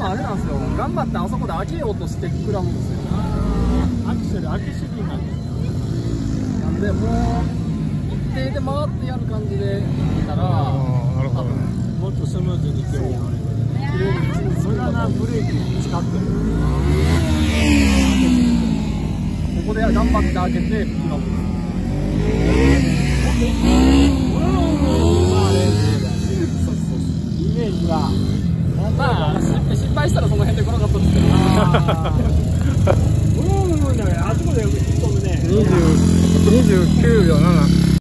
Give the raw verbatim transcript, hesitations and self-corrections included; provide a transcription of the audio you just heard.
分あれなんですよ、頑張ってあそこで開けようとしてくらむんですよ。 アクセル開けすぎなんですよ。 なんで、もう一定で回ってやる感じでいたら、 なるほど。 もっとスムーズにいけるように。 綺麗に一日それがな、ブレーキ使ってる。 ここで頑張って開けてくらむ。 イメージは。 まあ、失敗したらその辺で来なかったんですけど。 ブロームだから、あそこで飛ぶね。 にじゅうきゅうびょうなな。